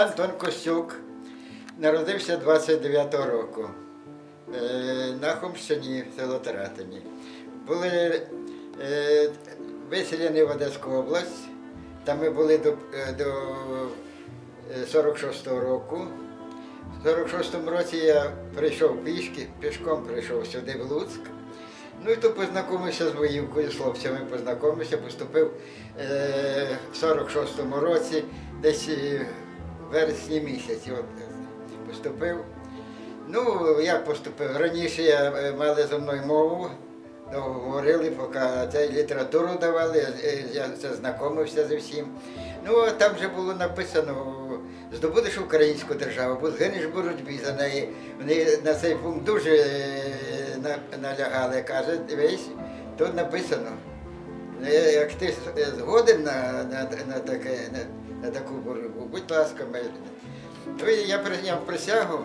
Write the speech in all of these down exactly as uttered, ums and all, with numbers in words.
Я Антон Костюк, народився двадцять дев'ятого року на Хомщині, село Таратині. Були е, виселені в Одеську область, там ми були до, до сорок шостого року. В сорок шостому році я прийшов пішки, пішком прийшов сюди, в Луцьк. Ну і тут познайомився з воївкою, з хлопцями познайомився, поступив е, в сорок шостому році, десь в вересні місяці от, поступив. Ну, як поступив? Раніше я, мали зі мною мову, говорили, поки це літературу давали, я це знайомився зі всім. Ну, а там вже було написано, здобудеш українську державу, бо згинеш в боротьбі за неї. Вони на цей пункт дуже налягали, каже, дивись, тут написано, як ти згоден на, на, на, таке, на, на таку боротьбу, будь ласка, ну, я прийняв присягу,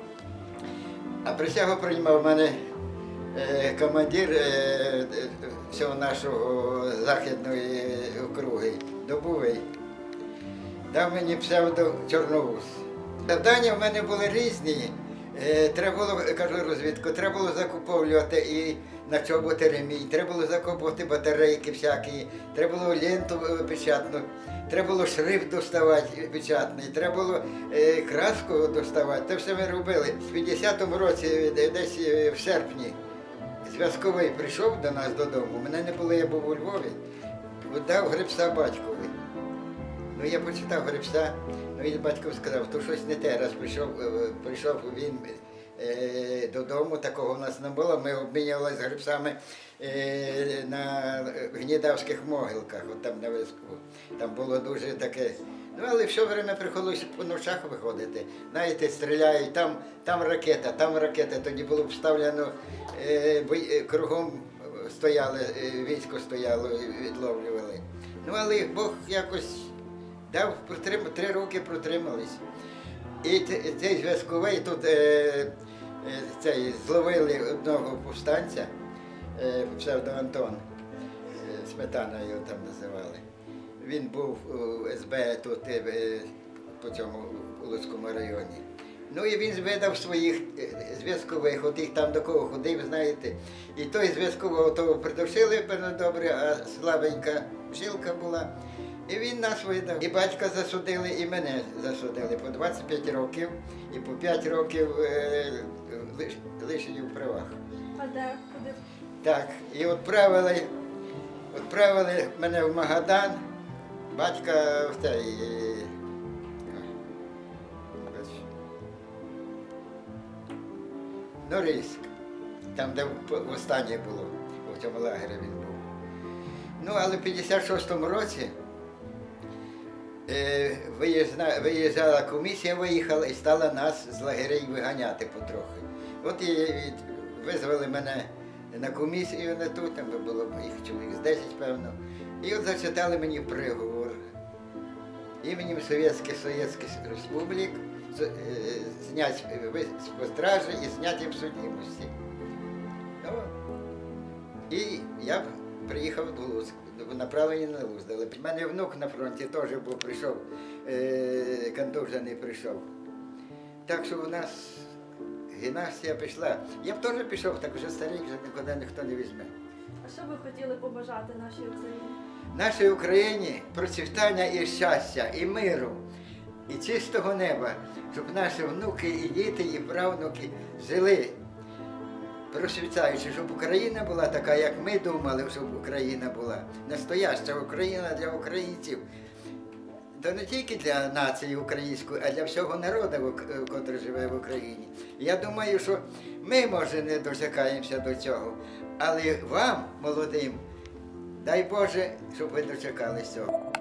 а присягу приймав в мене командир всього нашого західної округи, Добовий. Дав мені псевдо Чорновус. Завдання в мене були різні. Треба було, кажу розвідку, треба було закуповувати і на чоботи ремінь, треба було закуповувати батарейки всякі, треба було ленту печатну, треба було шрифт доставати печатний, треба було краску доставати. Це все ми робили. В п'ятдесятому році, десь в серпні, зв'язковий прийшов до нас додому, мене не було, я був у Львові, дав гребса батькові. Ну, я почитав гребса, ну, він батько сказав, то щось не те, раз прийшов, прийшов він е, додому, такого в нас не було, ми обмінювалися гребсами е, на Гнідавських могилках, от там на виску. Там було дуже таке, ну, але все время приходилося по ночах виходити. Знаєте, стріляють, там, там ракета, там ракета, тоді було вставлено, е, бой, кругом стояли, е, військо стояло, відловлювали. Ну, але Бог якось дав, три роки протримались. І цей зв'язковий тут е, цей, зловили одного повстанця, е, псевдо Антон, е, Сметана його там називали. Він був у ес бе тут, е, по цьому Луцькому районі. Ну і він видав своїх зв'язкових, от їх там до кого ходив, знаєте. І той зв'язкового того придушили, певно, добре, а слабенька бжилка була. І він нас видав. І батька засудили, і мене засудили по двадцять п'ять років, і по п'ять років е, лишені в правах. А де? Куди? Так, і відправили, відправили мене в Магадан, батька в цей, Норильськ, там, де останнє було, в цьому лагері він був. Ну, але в п'ятдесят шостому році е, виїзна, виїжджала комісія, виїхала і стала нас з лагерей виганяти потрохи. От і, і визвали мене на комісію на ту, там було їх чоловік з десять, певно. І от зачитали мені приговор іменем Совєтських Совєтських Республік, знять з стражі і зняттям судимості. Ну, і я приїхав до Луцька, направлені на Луцьк. У мене внук на фронті теж був, прийшов, е, контужений прийшов. Так що у нас гімнастія пішла. Я б теж пішов, так вже старий, вже нікуди ніхто не візьме. А що ви хотіли побажати нашій Україні? Нашій Україні процвітання і щастя, і миру, і чистого неба, щоб наші внуки, і діти, і правнуки жили процвітаючи, щоб Україна була така, як ми думали, щоб Україна була. Настояща Україна для українців. То не тільки для нації української, а для всього народу, який живе в Україні. Я думаю, що ми, може, не дочекаємося до цього, але вам, молодим, дай Боже, щоб ви дочекались цього.